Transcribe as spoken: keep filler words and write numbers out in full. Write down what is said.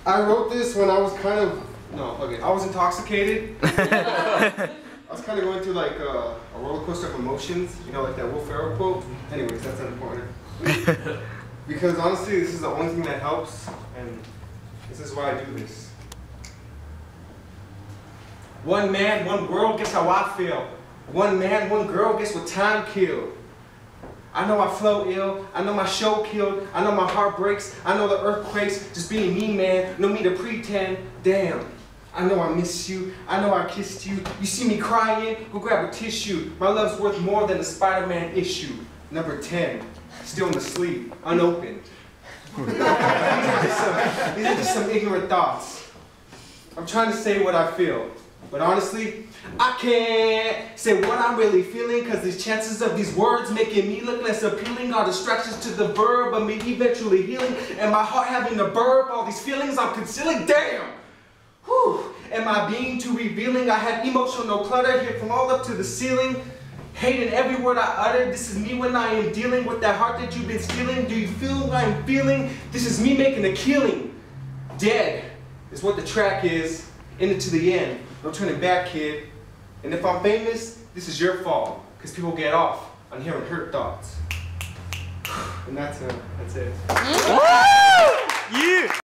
I wrote this when I was kind of, no, okay, I was intoxicated. I was kind of going through like a, a roller coaster of emotions, you know, like that Will Ferrell quote. Anyways, that's not important. Because honestly, this is the only thing that helps, and this is why I do this. One man, one world, guess how I feel. One man, one girl, guess what time killed. I know I flow ill, I know my show killed, I know my heart breaks, I know the earthquakes, just being me, man, no need to pretend, damn. I know I miss you, I know I kissed you, you see me crying, go grab a tissue, my love's worth more than a Spider-Man issue. Number ten, still in the sleeve, unopened. these, are just some, these are just some ignorant thoughts. I'm trying to say what I feel, but honestly, I can't say what I'm really feeling, cause the chances of these words making me look less appealing are distractions to the verb of me eventually healing, and my heart having to burp all these feelings I'm concealing. Damn! Whew! Am I being too revealing? I have emotional clutter here from all up to the ceiling. Hating every word I uttered. This is me when I am dealing with that heart that you've been stealing. Do you feel what I'm feeling? This is me making a killing. Dead is what the track is. In it to the end. No turning back, kid. And if I'm famous, this is your fault. Because people get off on hearing hurt thoughts. And that's it. That's it. Yeah!